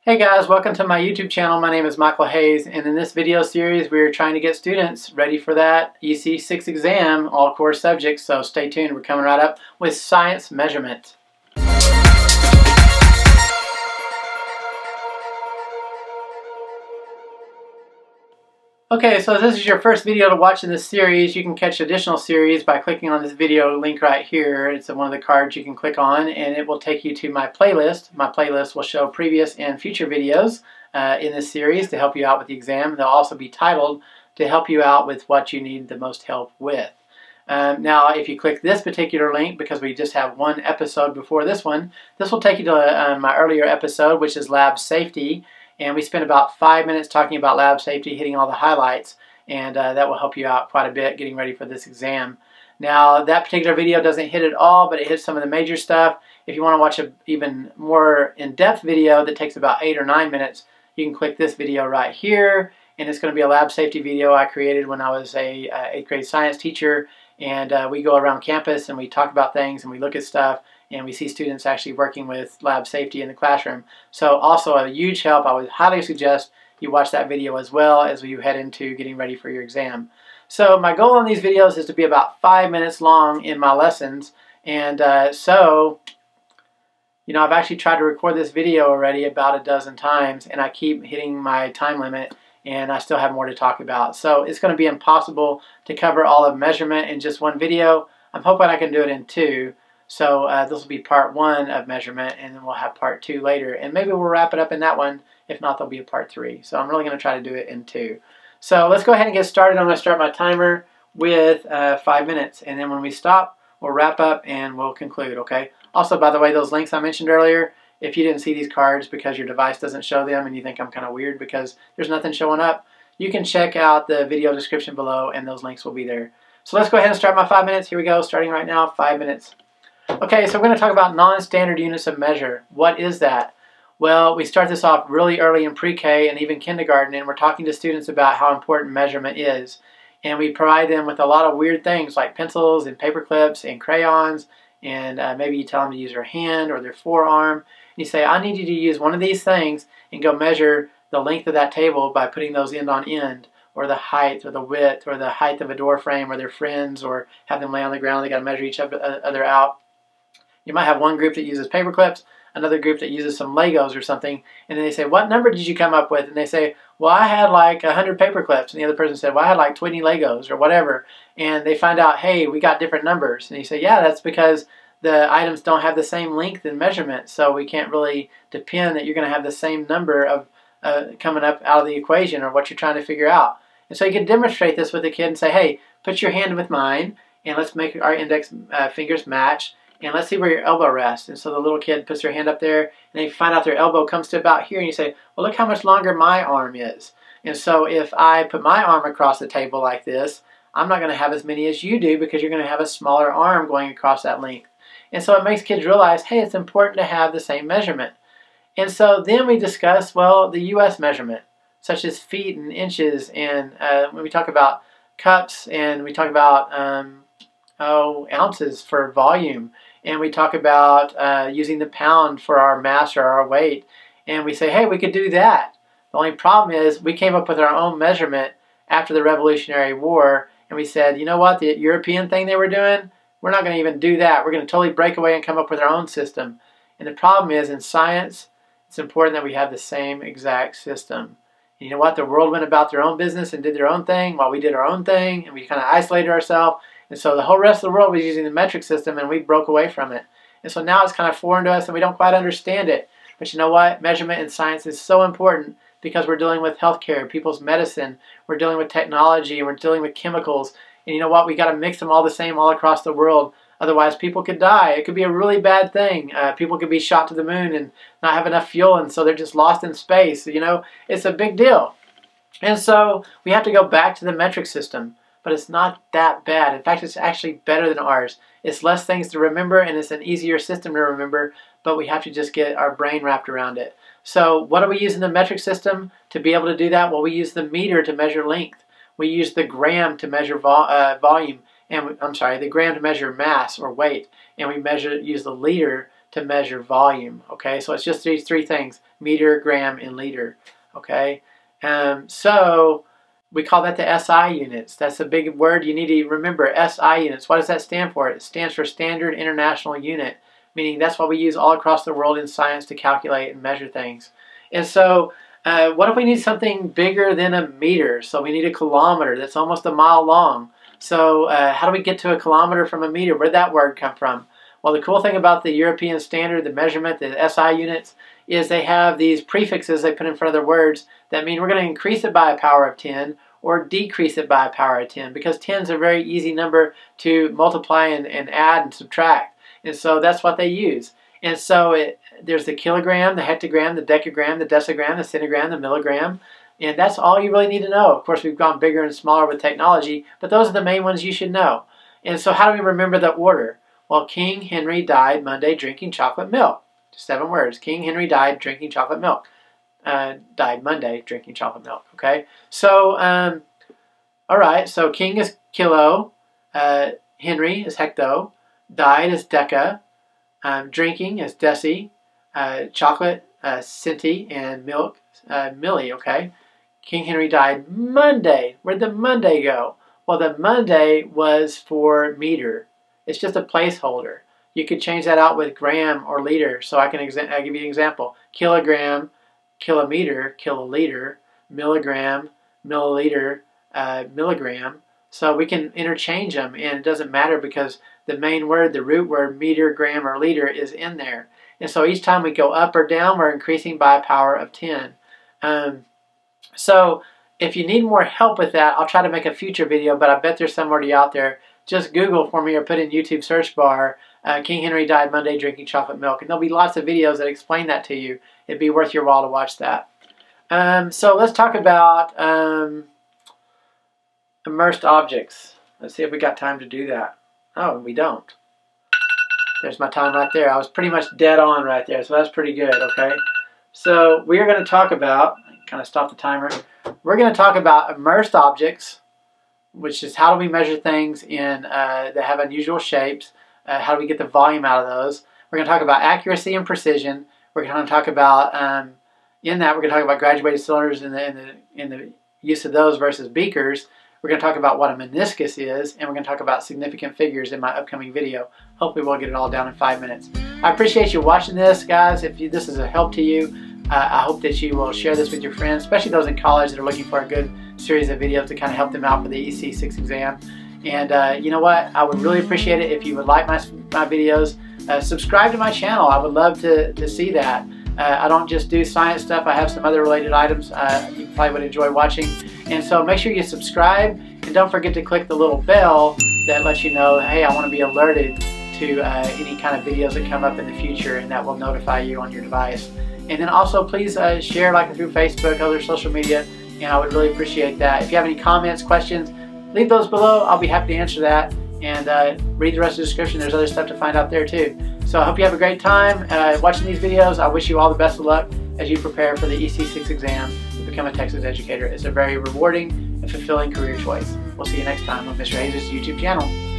Hey guys, welcome to my YouTube channel. My name is Michael Hayes, and in this video series we're trying to get students ready for that EC-6 exam, all core subjects, so stay tuned. We're coming right up with science measurement. Okay, so if this is your first video to watch in this series, you can catch additional series by clicking on this video link right here. It's one of the cards you can click on, and it will take you to my playlist. My playlist will show previous and future videos in this series to help you out with the exam. They'll also be titled to help you out with what you need the most help with. Now, if you click this particular link, because we just have one episode before this one, this will take you to my earlier episode, which is lab safety. And we spent about 5 minutes talking about lab safety, hitting all the highlights, and that will help you out quite a bit getting ready for this exam. Now, that particular video doesn't hit it all, but it hits some of the major stuff. If you want to watch an even more in-depth video that takes about 8 or 9 minutes, you can click this video right here, and it's going to be a lab safety video I created when I was a 8th grade science teacher, and we go around campus and we talk about things and we look at stuff, and we see students actually working with lab safety in the classroom. So also a huge help. I would highly suggest you watch that video as well as you head into getting ready for your exam. So my goal on these videos is to be about 5 minutes long in my lessons, and so you know, I've actually tried to record this video already about a dozen times, and I keep hitting my time limit, and I still have more to talk about. So it's going to be impossible to cover all of measurement in just one video. I'm hoping I can do it in two. So this will be part 1 of measurement, and then we'll have part 2 later. And maybe we'll wrap it up in that one. If not, there'll be a part 3. So I'm really going to try to do it in 2. So let's go ahead and get started. I'm going to start my timer with 5 minutes. And then when we stop, we'll wrap up and we'll conclude, okay? Also, by the way, those links I mentioned earlier, if you didn't see these cards because your device doesn't show them and you think I'm kind of weird because there's nothing showing up, you can check out the video description below and those links will be there. So let's go ahead and start my 5 minutes. Here we go, starting right now, 5 minutes. Okay, so we're going to talk about non-standard units of measure. What is that? Well, we start this off really early in pre-K and even kindergarten, and we're talking to students about how important measurement is. And we provide them with a lot of weird things like pencils and paper clips and crayons, and maybe you tell them to use their hand or their forearm. And you say, I need you to use one of these things and go measure the length of that table by putting those end on end, or the height or the width or the height of a door frame, or their friends, or have them lay on the ground. They got to measure each other out. You might have one group that uses paper clips, another group that uses some Legos or something, and then they say, what number did you come up with? And they say, well, I had like 100 paper clips. And the other person said, well, I had like 20 Legos or whatever. And they find out, hey, we got different numbers. And you say, yeah, that's because the items don't have the same length and measurement, so we can't really depend that you're going to have the same number of coming up out of the equation or what you're trying to figure out. And so you can demonstrate this with the kid and say, hey, put your hand with mine, and let's make our index fingers match. And let's see where your elbow rests. And so the little kid puts their hand up there, and they find out their elbow comes to about here, and you say, well, look how much longer my arm is. And so if I put my arm across the table like this, I'm not going to have as many as you do because you're going to have a smaller arm going across that length. And so it makes kids realize, hey, it's important to have the same measurement. And so then we discuss, well, the U.S. measurement, such as feet and inches, and when we talk about cups, and we talk about ounces for volume, and we talk about using the pound for our mass or our weight, and we say, hey, we could do that. The only problem is we came up with our own measurement after the Revolutionary War, and we said, you know what, the European thing they were doing, we're not going to even do that. We're going to totally break away and come up with our own system. And the problem is, in science, it's important that we have the same exact system. And you know what, the world went about their own business and did their own thing while we did our own thing, and we kind of isolated ourselves. And so the whole rest of the world was using the metric system, and we broke away from it. And so now it's kind of foreign to us, and we don't quite understand it. But you know what? Measurement in science is so important because we're dealing with healthcare, people's medicine, we're dealing with technology, and we're dealing with chemicals. And you know what? We got to mix them all the same all across the world. Otherwise, people could die. It could be a really bad thing. People could be shot to the moon and not have enough fuel, and so they're just lost in space. You know, it's a big deal. And so we have to go back to the metric system. But it's not that bad. In fact, it's actually better than ours. It's less things to remember, and it's an easier system to remember, but we have to just get our brain wrapped around it. So what do we use in the metric system to be able to do that? Well, we use the meter to measure length. We use the gram to measure volume, and the gram to measure mass or weight, and we use the liter to measure volume. Okay, so it's just these three things: meter, gram, and liter. Okay, so we call that the SI units. That's a big word you need to remember. SI units. What does that stand for? It stands for Standard International Unit, meaning that's what we use all across the world in science to calculate and measure things. And so what if we need something bigger than a meter? So we need a kilometer. That's almost a mile long. So how do we get to a kilometer from a meter? Where'd that word come from? Well, the cool thing about the European standard, the measurement, the SI units, is they have these prefixes they put in front of their words that mean we're going to increase it by a power of 10 or decrease it by a power of 10, because 10 is a very easy number to multiply and add and subtract. And so that's what they use. And so there's the kilogram, the hectogram, the decagram, the decigram, the centigram, the milligram. And that's all you really need to know. Of course, we've gone bigger and smaller with technology, but those are the main ones you should know. And so how do we remember the order? Well, King Henry died Monday drinking chocolate milk. 7 words. King Henry died drinking chocolate milk. Died Monday drinking chocolate milk. Okay? So, all right. So King is kilo. Henry is hecto. Died is deca. Drinking is deci. Chocolate, centi. And milk, milli. Okay? King Henry died Monday. Where'd the Monday go? Well, the Monday was for meter. It's just a placeholder. You could change that out with gram or liter. So I'll give you an example. Kilogram, kilometer, kiloliter, milligram, milliliter, milligram. So we can interchange them, and it doesn't matter because the main word, the root word, meter, gram, or liter is in there. And so each time we go up or down, we're increasing by a power of 10. So if you need more help with that, I'll try to make a future video, but I bet there's somebody out there. Just Google for me or put in YouTube search bar, King Henry died Monday drinking chocolate milk. And there'll be lots of videos that explain that to you. It'd be worth your while to watch that. So let's talk about immersed objects. Let's see if we got time to do that. Oh, we don't. There's my time right there. I was pretty much dead on right there, so that's pretty good, okay? So we are going to talk about, kind of stop the timer. We're going to talk about immersed objects, which is how do we measure things in that have unusual shapes. How do we get the volume out of those? We're going to talk about accuracy and precision. We're going to talk about, in that, we're going to talk about graduated cylinders in the use of those versus beakers. We're going to talk about what a meniscus is, and we're going to talk about significant figures in my upcoming video. Hopefully we'll get it all down in 5 minutes. I appreciate you watching this, guys. If this is a help to you, I hope that you will share this with your friends, especially those in college that are looking for a good series of videos to kind of help them out for the EC-6 exam. And you know what? I would really appreciate it if you would like my videos. Subscribe to my channel. I would love to see that. I don't just do science stuff. I have some other related items you probably would enjoy watching. And so make sure you subscribe, and don't forget to click the little bell that lets you know, hey, I want to be alerted to any kind of videos that come up in the future, and that will notify you on your device. And then also please share, like through Facebook, other social media, and I would really appreciate that. If you have any comments, questions, leave those below. I'll be happy to answer that. And read the rest of the description. There's other stuff to find out there too. So I hope you have a great time watching these videos. I wish you all the best of luck as you prepare for the EC-6 exam to become a TExES educator. It's a very rewarding and fulfilling career choice. We'll see you next time on Mr. Hayes' YouTube channel.